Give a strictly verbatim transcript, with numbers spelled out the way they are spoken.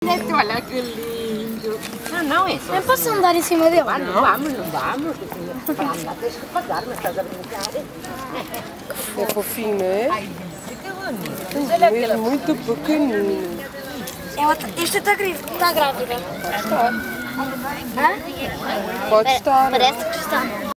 Olha que lindo. Não, não, é só. Eu posso andar em cima dele? Ah, não vamos, não vamos. Para andar tens que pagar, mas estás a brincar. É fofinho, não é? Ai, que bonito. Olha É aquela. muito pequenino. Ela tá- Esta está tá grávida. Está. Hã? Pode estar. Parece que está.